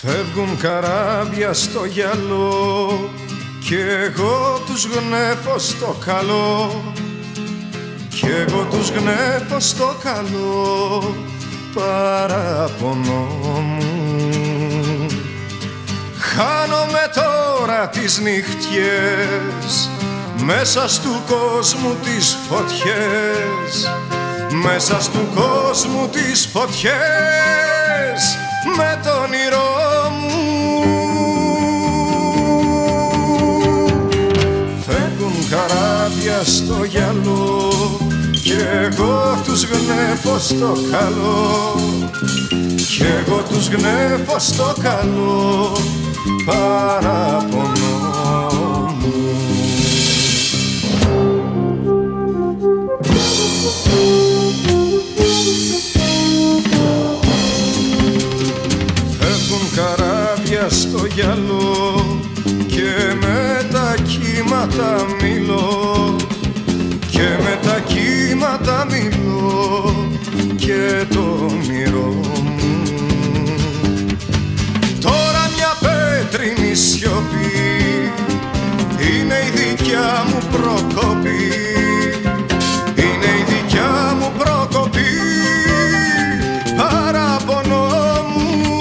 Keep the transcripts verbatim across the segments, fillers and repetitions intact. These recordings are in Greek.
Φεύγουν καράβια στο γυαλό κι εγώ τους γνέφω στο καλό, κι εγώ τους γνέφω στο καλό παράπονο μου. Χάνομαι τώρα τις νυχτιές μέσα στου κόσμου τις φωτιές, μέσα στου κόσμου τις φωτιές με το όνειρό μου. Φεύγουν καράβια στο γυαλό κι εγώ τους γνέφω στο καλό, κι εγώ τους γνέφω στο καλό παράπονο μου. Φεύγουν καράβια στο γυαλό και με τα κύματα μιλώ, και με τα κύματα μιλώ και το όνειρό μου. Τώρα μια πέτρινη σιωπή είναι η δικιά μου προκοπή, είναι η δικιά μου προκοπή παράπονο μου.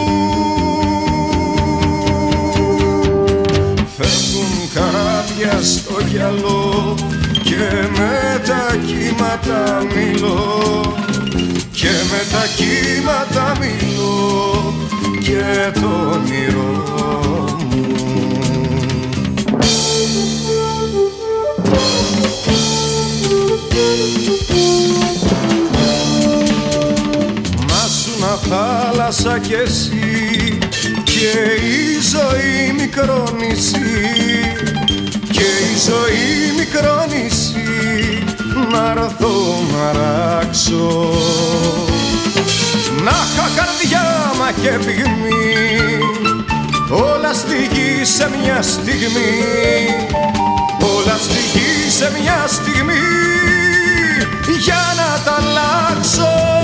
Φεύγουν καράβια στο γυαλό και με τα κύματα μιλώ, και με τα κύματα μιλώ και το όνειρό μου. Μάσουνα θάλασσα κι εσύ και η ζωή μικρό νησί, και η ζωή μικρό νησί να έρθω να ράξω. Να είχα καρδιά μα και πυγμή, όλα στη γη σε μια στιγμή, όλα στη γη σε μια στιγμή για να τα αλλάξω.